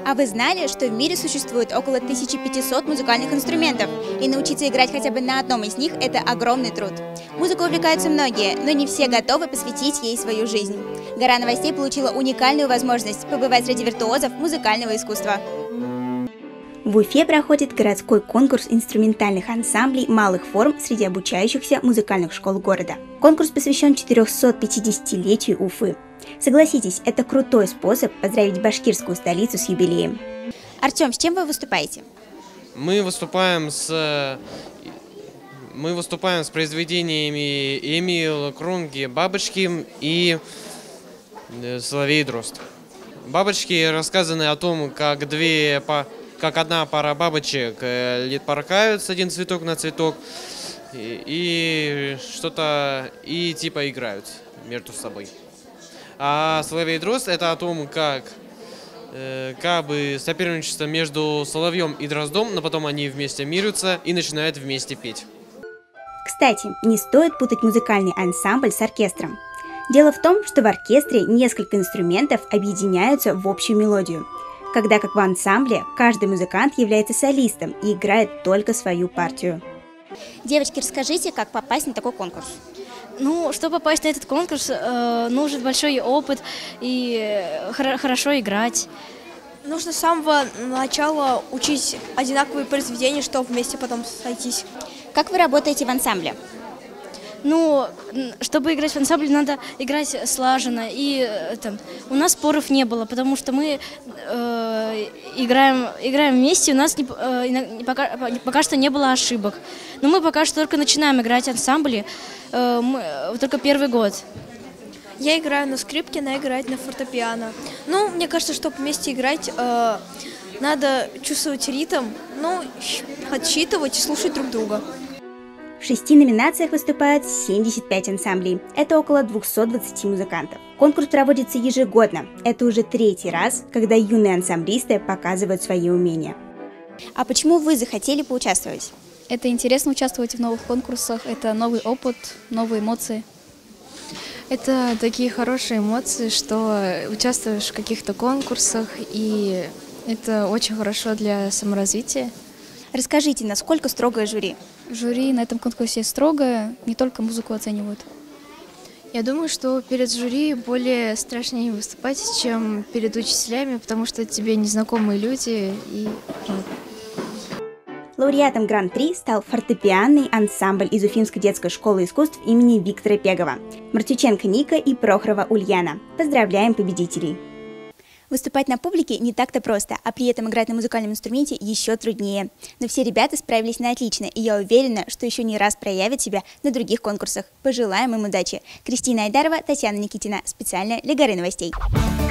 А вы знали, что в мире существует около 1500 музыкальных инструментов, и научиться играть хотя бы на одном из них – это огромный труд. Музыкой увлекаются многие, но не все готовы посвятить ей свою жизнь. «Гора новостей» получила уникальную возможность побывать среди виртуозов музыкального искусства. В Уфе проходит городской конкурс инструментальных ансамблей малых форм среди обучающихся музыкальных школ города. Конкурс посвящен 450-летию Уфы. Согласитесь, это крутой способ поздравить башкирскую столицу с юбилеем. Артем, с чем вы выступаете? Мы выступаем с произведениями Эмил Крунги «Бабочки» и «Соловей и дрозд». «Бабочки» рассказаны о том, как одна пара бабочек порхают с один цветок на цветок и типа играют между собой. А «Соловей и дрозд» — это о том, как бы соперничество между соловьем и дроздом, но потом они вместе мирятся и начинают вместе петь. Кстати, не стоит путать музыкальный ансамбль с оркестром. Дело в том, что в оркестре несколько инструментов объединяются в общую мелодию, когда как в ансамбле каждый музыкант является солистом и играет только свою партию. Девочки, расскажите, как попасть на такой конкурс? Ну, чтобы попасть на этот конкурс, нужен большой опыт и хорошо играть. Нужно с самого начала учить одинаковые произведения, чтобы вместе потом сойтись. Как вы работаете в ансамбле? Ну, чтобы играть в ансамбле, надо играть слаженно. И у нас споров не было, потому что мы играем вместе, у нас пока что не было ошибок. Но мы пока что только начинаем играть в ансамбле, только первый год. Я играю на скрипке, она играет на фортепиано. Ну, мне кажется, чтобы вместе играть, надо чувствовать ритм, отсчитывать и слушать друг друга. В 6 номинациях выступают 75 ансамблей. Это около 220 музыкантов. Конкурс проводится ежегодно. Это уже 3-й раз, когда юные ансамблисты показывают свои умения. А почему вы захотели поучаствовать? Это интересно участвовать в новых конкурсах, это новый опыт, новые эмоции. Это такие хорошие эмоции, что участвуешь в каких-то конкурсах, и это очень хорошо для саморазвития. Расскажите, насколько строгое жюри? Жюри на этом конкурсе строгое, не только музыку оценивают. Я думаю, что перед жюри более страшнее выступать, чем перед учителями, потому что тебе незнакомые люди. Лауреатом Гран-при стал фортепианный ансамбль из Уфимской детской школы искусств имени Виктора Пегова, Мартюченко Ника и Прохорова Ульяна. Поздравляем победителей! Выступать на публике не так-то просто, а при этом играть на музыкальном инструменте еще труднее. Но все ребята справились на отлично, и я уверена, что еще не раз проявят себя на других конкурсах. Пожелаем им удачи. Кристина Айдарова, Татьяна Никитина. Специально для «Горы новостей».